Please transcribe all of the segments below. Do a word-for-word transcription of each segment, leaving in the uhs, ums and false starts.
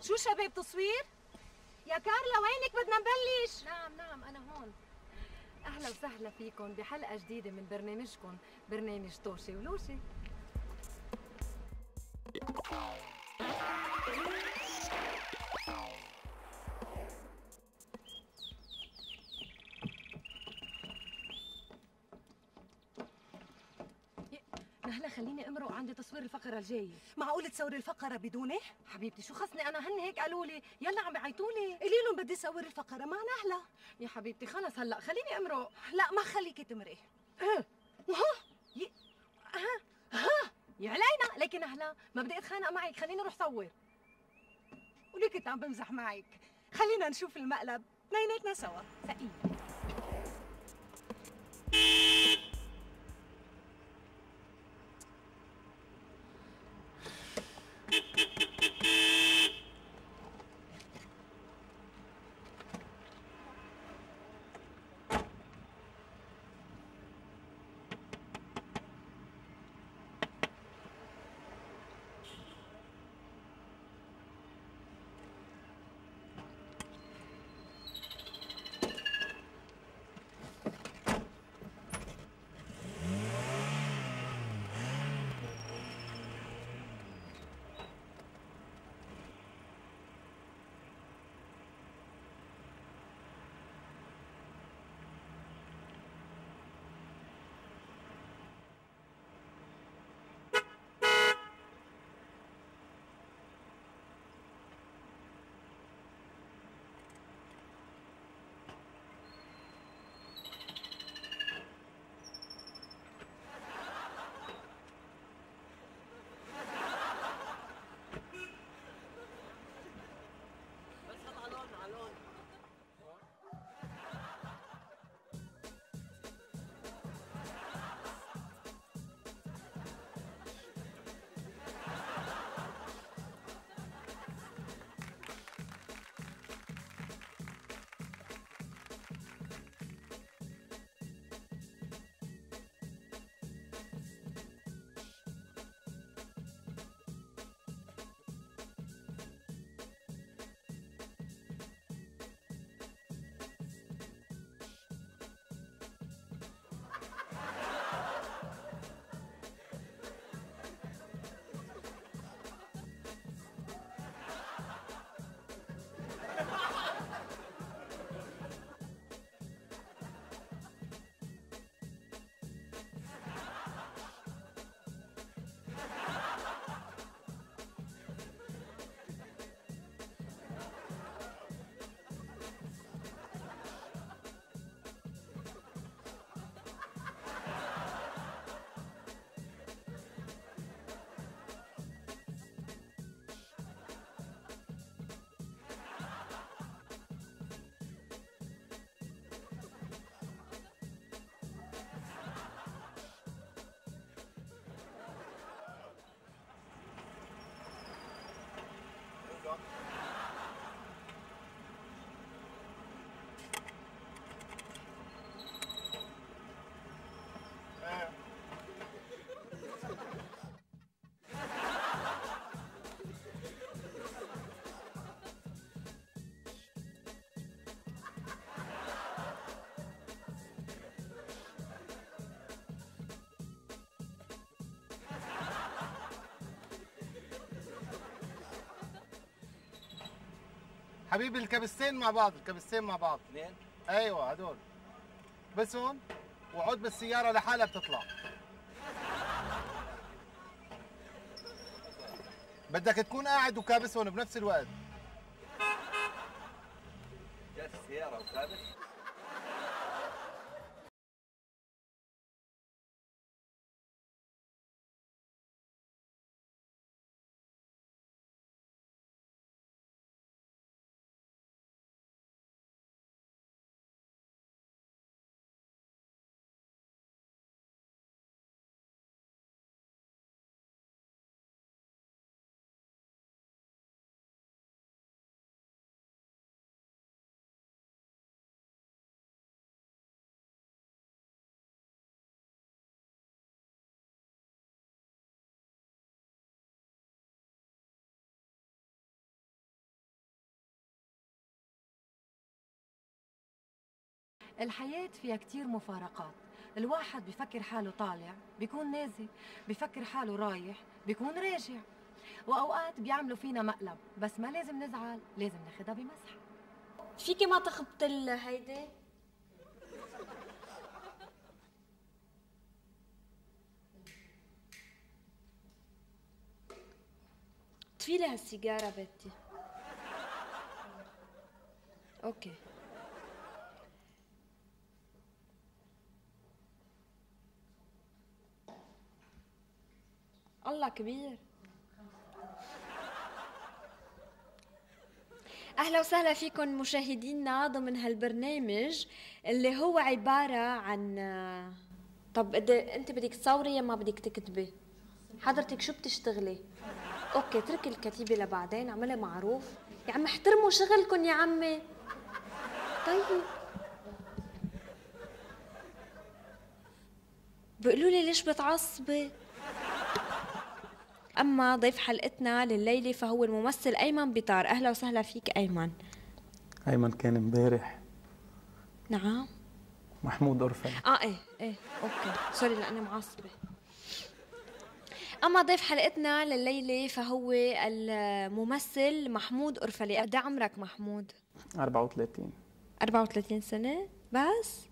شو شباب تصوير؟ يا كارلا وينك بدنا نبلش؟ نعم نعم أنا هون. أهلا وسهلا فيكم بحلقة جديدة من برنامجكم برنامج توشي ولوشي. نهلا خليني امرق عندي تصوير الفقرة الجاية. معقول تصوري الفقرة بدوني؟ حبيبتي شو خصني أنا، هن هيك قالوا لي، يلا عم بيعيطوا لي. قولي لهم بدي صور الفقرة مع نهلة. يا حبيبتي خلص هلا خليني امرق. لا ما خليكي تمرقي. ها ها ها ها يا علينا، لكن نهلا ما بدي اتخانق معك، خليني اروح صور. وليه كنت عم بمزح معك؟ خلينا نشوف المقلب اثنيناتنا سوا. ثقيل. حبيبي الكبستين مع بعض، الكبستين مع بعض. اثنين؟ ايوه هدول. بسهم وعود بالسياره لحالها بتطلع. بدك تكون قاعد وكابسهم بنفس الوقت. جالس السياره وكابس؟ الحياة فيها كتير مفارقات. الواحد بيفكر حاله طالع بيكون نازل، بيفكر حاله رايح بيكون راجع، وأوقات بيعملوا فينا مقلب، بس ما لازم نزعل، لازم ناخدها بمزح. فيكي ما تخبط ال هيدي؟ طفيلي هالسيجارة بنتي. اوكي. الله كبير. اهلا وسهلا فيكم مشاهدينا ضمن هالبرنامج اللي هو عبارة عن طب انت بدك تصوري يا ما بدك تكتبي؟ حضرتك شو بتشتغلي؟ اوكي اتركي الكتيبة لبعدين، اعملي معروف يا عم، احترموا شغلكم يا عمي. طيب بيقولوا لي ليش بتعصبي؟ اما ضيف حلقتنا لليله فهو الممثل ايمن بيطار. اهلا وسهلا فيك ايمن. ايمن كان امبارح. نعم. محمود أرفلي. اه ايه ايه اوكي سوري لاني معصبه. اما ضيف حلقتنا لليله فهو الممثل محمود أرفلي. قد عمرك محمود؟ أربعة وثلاثين. أربعة وثلاثين سنه بس؟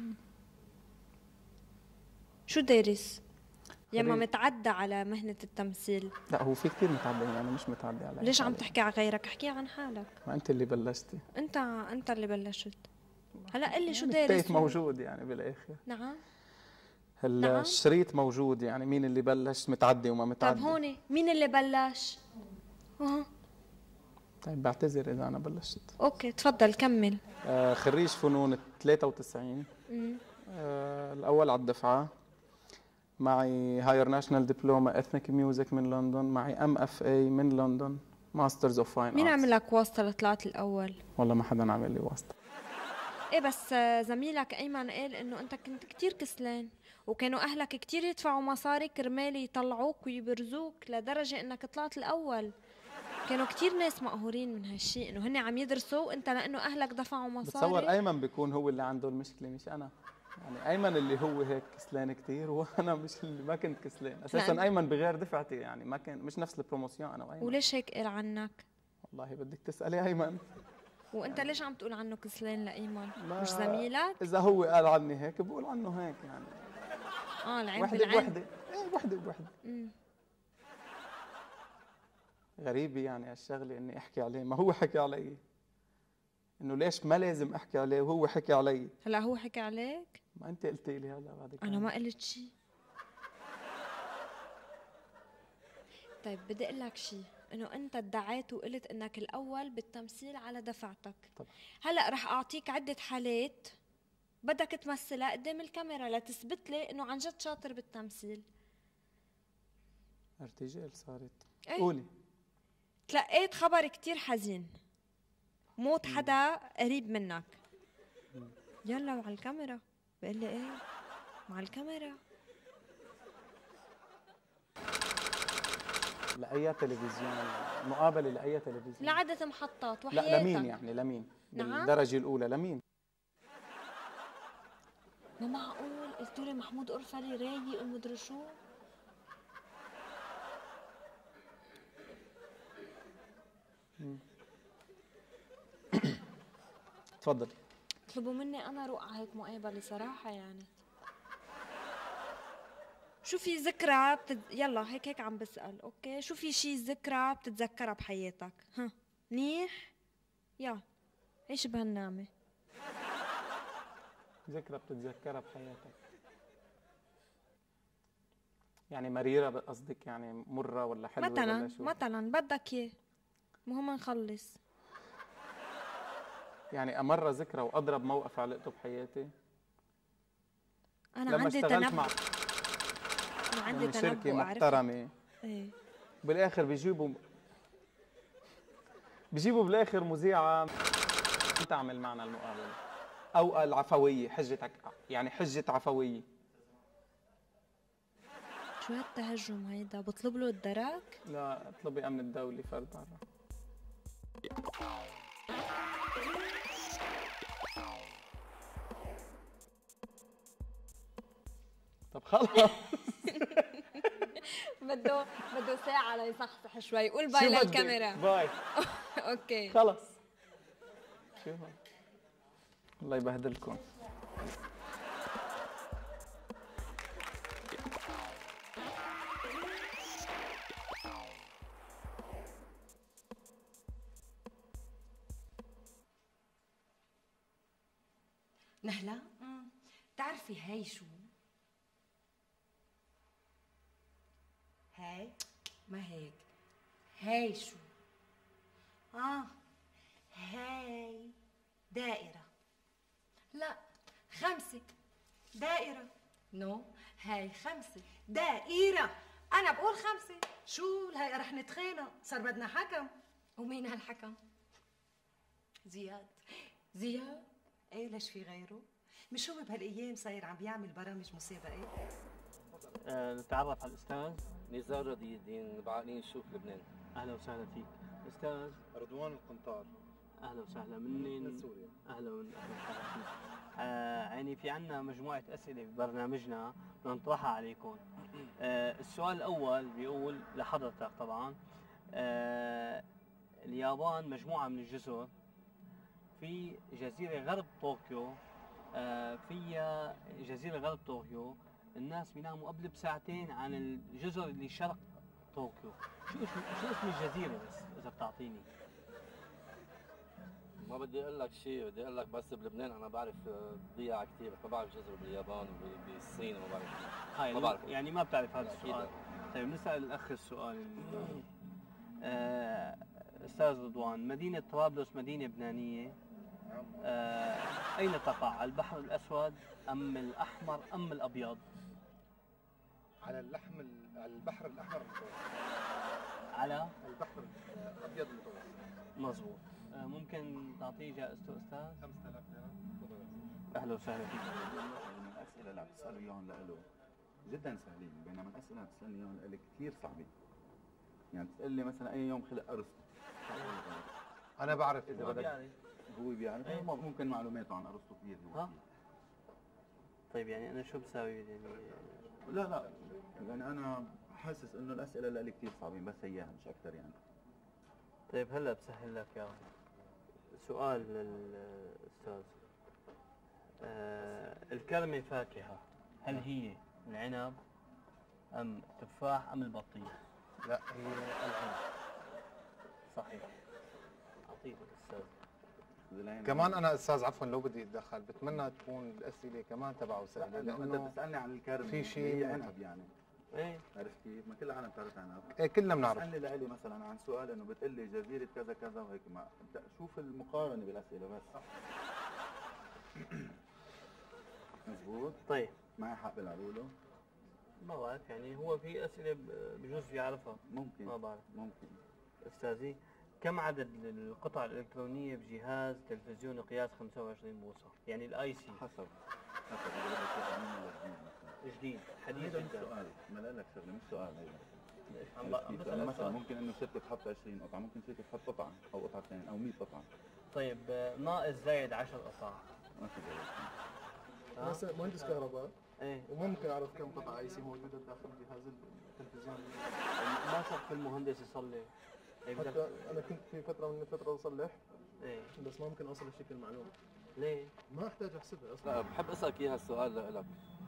شو دارس؟ يما متعدى على مهنة التمثيل. لا هو في كثير متعدي، يعني مش متعدي علي. ليش عم تحكي على غيرك؟ احكي عن حالك. ما انت اللي بلشتي. انت انت اللي بلشت. هلا قل لي شو يعني دارس؟ التيت موجود يعني بالاخر. نعم. هلا نعم؟ الشريط موجود، يعني مين اللي بلش متعدي وما متعدي. طيب هون مين اللي بلش؟ اها طيب بعتذر اذا انا بلشت. اوكي تفضل كمل. آه خريج فنون ثلاثة وتسعين. امم آه الاول على الدفعه. معي هاير ناشونال دبلوما اثنيك ميوزك من لندن، معي ام اف اي من لندن، ماسترز اوف فاين. مين عمل لك واسطه لطلعت الاول؟ والله ما حدا عمل لي واسطه. ايه بس زميلك ايمن قال انه انت كنت كتير كسلان وكانوا اهلك كتير يدفعوا مصاري كرمال يطلعوك ويبرزوك لدرجه انك طلعت الاول. كانوا كتير ناس مقهورين من هالشيء انه هن عم يدرسوا وانت لانه اهلك دفعوا مصاري. بتصور ايمن بيكون هو اللي عنده المشكله مش انا. يعني ايمن اللي هو هيك كسلان كثير وانا مش اللي ما كنت كسلان اساسا. لا. ايمن بغير دفعتي، يعني ما كان مش نفس البروموسيون انا وايمن. وليش هيك قال عنك؟ والله بدك تسالي ايمن. وانت يعني ليش عم تقول عنه كسلان لايمن؟ مش زميلك؟ اذا هو قال عني هيك بقول عنه هيك يعني. اه العين وحده بالعين. بوحده ايه وحده بوحده. غريبه يعني هالشغله اني احكي عليه، ما هو حكي علي. انه ليش ما لازم احكي عليه وهو حكي علي. هلا هو حكي عليك؟ ما انت قلتي لي هلا بعد انا ما قلت شيء. طيب بدي اقول لك شيء، انه انت ادعيت وقلت انك الاول بالتمثيل على دفعتك. طبعا. هلا رح اعطيك عده حالات بدك تمثلها قدام الكاميرا لتثبت لي انه عن جد شاطر بالتمثيل. ارتجال صارت. ايه؟ قولي. تلقيت خبر كتير حزين، موت حدا قريب منك. يلا وعلى الكاميرا. بقول لي ايه؟ مع الكاميرا. لأي تلفزيون؟ مقابلة لأي تلفزيون؟ لعدة محطات وحياتك. لا لمين يعني لمين؟ نعم؟ بالدرجة الأولى لمين؟ ما معقول قلتوا لي محمود أرفلي رايق ومدري شو؟ تفضل. اطلبوا مني انا اروح على هيك مقابله صراحه يعني. شو في ذكرى بتت... يلا هيك هيك عم بسأل. اوكي شو في شي ذكرى بتتذكرها بحياتك؟ ها منيح؟ يلا عيش بهالنعمه. ذكرى بتتذكرها بحياتك يعني مريره قصدك، يعني مره ولا حلوه مثلا ولا شو؟ مثلا بدك اياه المهم نخلص. يعني امر ذكرى واضرب موقف علقته بحياتي انا لما عندي اشتغلت تنبؤ. مع انا عندي يعني تنبؤ شركه محترمه. ايه بالاخر بيجيبوا بيجيبوا بالاخر مذيعه تعمل معنا المقابله او العفويه، حجتك يعني حجه عفويه. شو هالتهجم هيدا؟ بطلب له الدرك؟ لا اطلبي امن الدولي فرد برا. خلص بده بده ساعة ليصحصح شوي. قول شو باي بدك؟ للكاميرا. باي. اوكي خلص. شو هون؟ الله يبهدلكم. نهلا بتعرفي هاي شو؟ هاي ما هيك، هاي شو؟ اه هاي دائرة. لا خمسة. دائرة. نو هاي خمسة. دائرة. أنا بقول خمسة. شو هاي رح نتخانق، صار بدنا حكم. ومين هالحكم؟ زياد. زياد؟ ايه ليش في غيره؟ مش هو بهالايام صاير عم بيعمل برامج مسابقات؟ آه، نتعرف على الاستاذ. نزار رضي الدين بعقلين نشوف لبنان. اهلا وسهلا فيك. استاذ رضوان القنطار اهلا وسهلا. منين؟ من سوريا. اهلا وسهلا فيك. آه يعني في عنا مجموعه اسئله ببرنامجنا بدنا نطرحها عليكم. آه السؤال الاول بيقول لحضرتك طبعا. آه اليابان مجموعه من الجزر في جزيره غرب طوكيو. آه فيها جزيره غرب طوكيو الناس بيناموا قبل بساعتين عن الجزر اللي شرق طوكيو. شو شو, شو اسم الجزيره بس اذا بتعطيني؟ ما بدي اقول لك شيء، بدي اقول لك بس بلبنان انا بعرف ضياع كثير، بس ما بعرف جزر باليابان وبالصين وما بعرف. هاي ما بعرف. يعني ما بتعرف هذا أكيد السؤال. لا. طيب نسال الاخ السؤال اللي آه استاذ رضوان، مدينه طرابلس مدينه لبنانيه. آه اين تقع؟ على البحر الاسود ام الاحمر ام الابيض؟ على اللحم ال- على البحر الاحمر المتوسط. على البحر الابيض المتوسط. مزبوط. آه ممكن تعطيه جائزته استاذ؟ خمسة آلاف ليرة. تفضل. اهلا وسهلا فيك. الاسئله اللي عم تسالوا اياهم لإله جدا سهلين، بينما الاسئله اللي عم تسالني اياهم لإلي كثير صعبين. يعني تسال لي مثلا اي يوم خلق ارسطو، انا بعرف اذا اذا بدك. بدك. هو بيعرف إيه. ممكن معلوماته عن ارسطو كثير هو ها؟ كثير. طيب يعني انا شو بساوي يعني؟ لا لا يعني انا حاسس انه الاسئله اللي لإلي كثير صعبين، بس اياها مش اكثر يعني. طيب هلا بسهل لك اياها. سؤال للاستاذ. آه الكرمه فاكهه، هل هي العنب ام التفاح ام البطيخ؟ لا هي العنب. صحيح. اعطيه الاستاذ. زلمة. كمان انا استاذ عفوا لو بدي اتدخل، بتمنى تكون الاسئله كمان تبعه سهله لانه انت لانه بتسالني عن الكرمه في شيء هي عنب. عنب يعني. ايه عرفت كيف؟ ما كل العالم بتعرف عنب. ايه كلنا بنعرف. بتسالني لإلي مثلا عن سؤال انه بتقول لي جزيره كذا كذا وهيك، ما انت شوف المقارنه بالاسئله بس. مزبوط. طيب معي حق بالعروله؟ ما بعرف يعني هو في اسئله ب- بجوز يعرفها. ممكن ما بعرف. ممكن. استاذي، كم عدد القطع الالكترونيه بجهاز تلفزيون قياس خمسة وعشرين بوصه؟ يعني الاي سي. حسب حسب اذا بدك اياه قديم ولا جديد مثلا. جديد حديث هيدا مش جدا. سؤال، ما لك شغله مش سؤال هيدا. عم عرفت عم كيف؟ بسألك لأنه مثلا سؤال. ممكن انه شركه تحط عشرين قطعه، ممكن شركه تحط قطعه او قطعتين او مية قطعه. طيب آه، ناقص زايد عشر قطع. ما في ذلك. ها؟ أنا مهندس كهرباء ايه وممكن اعرف كم قطعه اي سي موجوده داخل جهاز التلفزيون. ما شرط المهندس يصلي. إيه بدك- حتى انا كنت في فتره من الفتره اصلح، ايه بس ما ممكن اوصل لشكل المعلومه، ليه؟ ما احتاج احسبها اصلا. لا بحب اسالك اياها السؤال لك.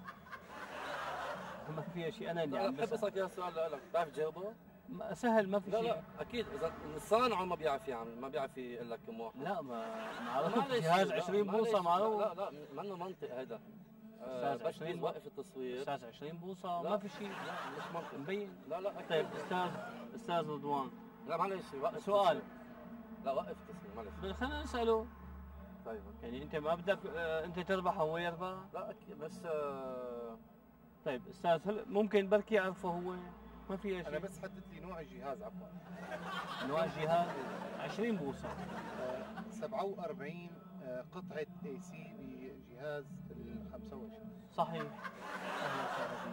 ما فيها شيء انا اللي لا عم بحب بسأل. اسالك اياها السؤال لك، بتعرف تجاوبه؟ ما- سهل ما في لا شيء. لا اكيد اذا صانعه ما بيعرف يعمل، ما بيعرف يقول لك كم واحد. لا ما معروف معلش، جهاز لا، عشرين معلش، بوصه معروف. لا لا لا منه منطق هذا. آه، أستاذ بس عشرين بس وقف التصوير. استاذ عشرين بوصه لا. ما في شيء. لا مش منطق. مبين. لا لا أكيد. طيب استاذ استاذ رضوان، لا معلش وقف سؤال. التصوير. لا وقف التصوير معلش. بس خلينا نساله. طيب يعني انت ما بدك آه، انت تربح هو يربح؟ لا اكيد بس آه، طيب استاذ هل ممكن بركي يعرفه هو؟ ما في انا شيء. بس حدد لي نوع الجهاز عفوا. نوع الجهاز عشرين بوصه. آه، سبعة وأربعين آه، قطعه اي سي بجهاز ال خمسة وعشرين. صحيح. اهلا وسهلا فيك.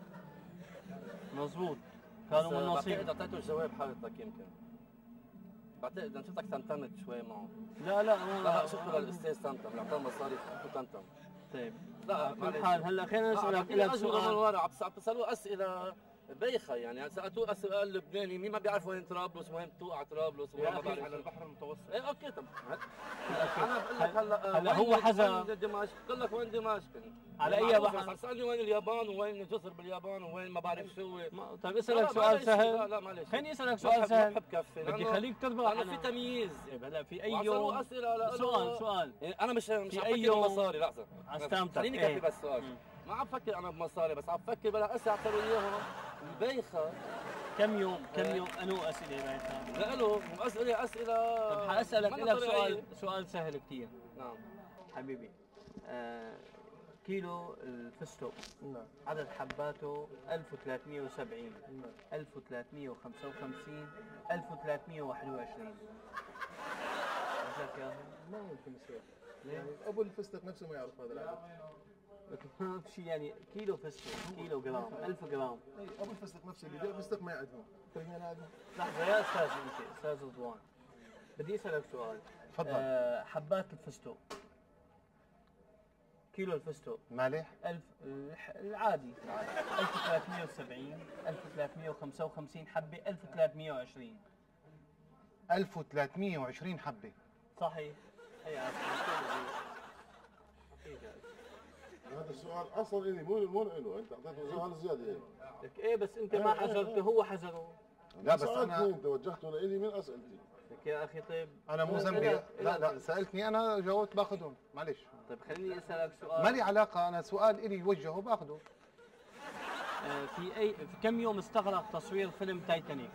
مزبوط. كانوا بس، من آه، بعتقد نصيب. اعطيته الجواب حضرتك يمكن. بعتقد انا شفتك تنتمت شوي معه. لا لا لا لا شكرا للاستاذ تنتم اللي اعطاه مصاري شفتوا تنتم. طيب لا كل حال هلا خلينا نسالك لك سؤال سؤال. من ورا عم تسالوه اسئله بايخه يعني، سالتوه سؤال لبناني مين ما بيعرف وين طرابلس وين توقع طرابلس وين ما بعرف على البحر المتوسط. ايه اوكي طب انا بقول لك هلا هلا هو حذر وين دمشق، بقول لك وين دمشق على اي بحر؟ عم تسالني وين اليابان وين جزر باليابان وين ما بعرف شو. طيب اسالك سؤال سهل. لا لا معلش خليني اسالك سؤال سهل. بحب كفي بدي خليك تربح. انا في تمييز. هلا في اي يوم اسئله سؤال سؤال انا مش مش في عم اي فكر يوم بمصاري. لحظه استمتع. خليني كفي بس سؤال. ما عم فكر انا بمصاري، بس عم فكر بلا اسئله اعطوا اياهم البايخه. كم يوم كم يوم انو اسئله بايخه؟ لا له اسئله اسئله. طب حاسالك لك سؤال سؤال سهل كثير. نعم حبيبي آه كيلو الفستق نعم عدد حباته ألف وثلاثمئة وسبعين ألف وثلاثمئة وخمسة وخمسين ألف وثلاثمئة وواحد وعشرين. ايش ياخذ؟ ما ممكن يصير يعني ابو الفستق نفسه ما يعرف هذا العدد. ما في شيء يعني كيلو فستق كيلو جرام ألف جرام. اي ابو الفستق نفسه اللي بيع فستق ما يعدهم. تريني انا اعدهم. لحظه يا استاذ انت استاذ رضوان بدي اسالك سؤال. تفضل. آه حبات الفستق كيلو الفستق مالح ألف العادي ألف وثلاثمئة وسبعين ألف وثلاثمئة وخمسة وخمسين حبة ألف وثلاثمئة وعشرين. ألف وثلاثمئة وعشرين حبه. صحيح. هي هذا السؤال اصلا الي مو مو له، انت اعطيته سؤال زياده هيك. لك ايه بس انت ما حذرته هو حذره. لا بس انا انت وجهته لإلي من اسئلتي. لك يا اخي طيب انا مو ذنبي. لا لا سالتني انا جاوبت باخذهم معلش. طيب خليني اسالك سؤال. ما لي علاقه، انا سؤال الي يوجهه باخذه. آه في اي في كم يوم استغرق تصوير فيلم تايتانيك؟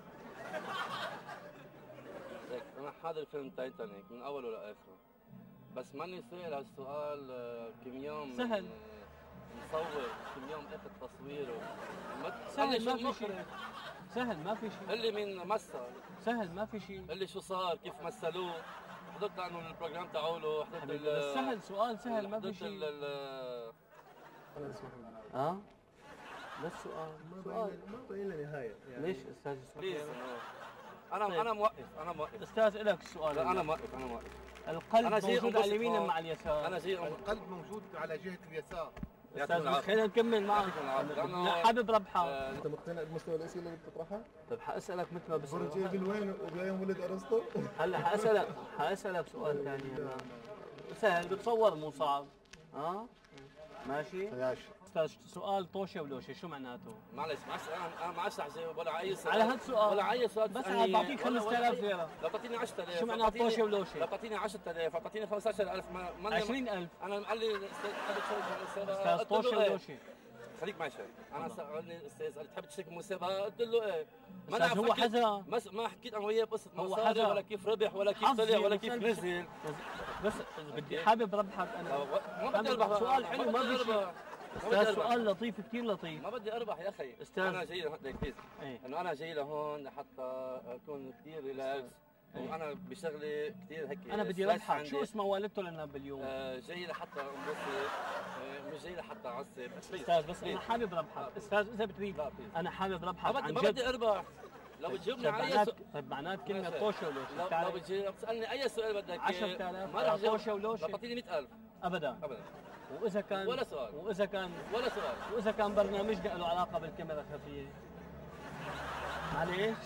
ليك انا حاضر فيلم تايتانيك من اوله لاخره، بس ماني سائل هالسؤال كم يوم سهل مصور، كم يوم اخذ تصويره. سهل ما في شيء. سهل ما في شيء. اللي مين مثل سهل ما في شيء. اللي شو صار كيف مثلوه. حضرت عنه البروجرام تاعوله، حضرت بس سهل سؤال سهل ما في شيء. انا اسمح لي. اه بس سؤال سؤال ما باين له نهايه يعني. ليش استاذ بليز انا طيب. انا موقف انا موقف استاذ لك السؤال. لا انا موقف انا موقف. القلب أنا موجود على اليمين ام على اليسار؟ انا جاي القلب موجود على جهه اليسار. استاذ خلينا نكمل معك. حابب ربحك. انت مقتنع بمستوى الاسئله اللي بتطرحها؟ طيب حاسالك مثل ما بسأل. برج ايفل وين ويوم ولد ارسطو؟ هلا حاسالك حاسالك سؤال ثاني هلا. سهل بتصور مو صعب. اه ماشي؟ ماشي. استاذ سؤال طوشه ولوشه شو معناته؟ معلش معلش انا انا ما عادش اجاوب ولا على اي سؤال. على هالسؤال ولا على اي سؤال بس عم بعطيك خمسة آلاف ليره. لو تعطيني عشرة آلاف شو معناه طوشه ولوشه؟ لو تعطيني عشرة آلاف، لو تعطيني خمسة عشر ألف ما ما عشرين ألف. انا قال لي الاستاذ حابب تشارك استاذ طوشه ولوشه. خليك معي شوي. انا سالني الاستاذ قال تحب تشارك مسابقه؟ قلت له ايه. ما انا هو حذر. ما حكيت انا وياه قصه مصاري ولا كيف ربح ولا كيف طلع ولا كيف نزل. بس بدي حابب ربحك انا. ما بدي اربح. سؤال حلو ما في شيء. استاذ سؤال لطيف كثير لطيف. ما بدي اربح يا اخي. استاذ انا جاي لهون بليز ايه؟ انه انا جاي لهون لحتى اكون كثير ريلاكس. وانا بشغلي كثير هيك. انا بدي ربحك. شو اسمه والدته لنا باليوم؟ آه جاي لحتى انبسط، آه مش جاي لحتى اعصب. استاذ بس انا حابب ربحك. استاذ اذا بتريد انا حابب ربحك عن جد. ما بدي اربح. لو بتجاوبني على اي سؤال. طيب معنات كلمه طوشه ولوشه. لو بتجي بتسالني اي سؤال بدك عشرة آلاف ما رح طوشه ولوشه. تعطيني مئة ألف. ابدا ابدا. واذا كان ولا سؤال. واذا كان ولا سؤال. واذا كان برنامجنا له علاقه بالكاميرا الخفيه. معليش؟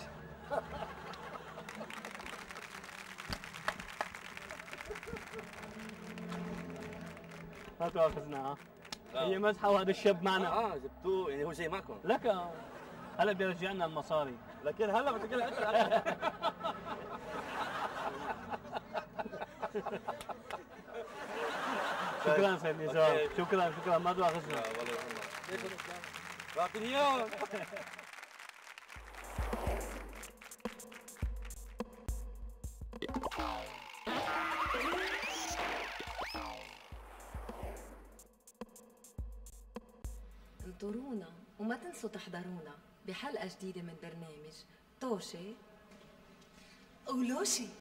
ما تواخذنا. هي مزحه وهذا الشاب معنا. اه جبتوه يعني هو جاي معكم. لك هلا بده يرجعنا المصاري. لكن هلا بدك تقول شكرا سيد نزار. شكرا شكرا ما تواخذنا. والله ليش الاسلام؟ بعطيني اياه. انطرونا وما تنسوا تحضرونا بحلقة جديدة من برنامج طوشة ولوشة.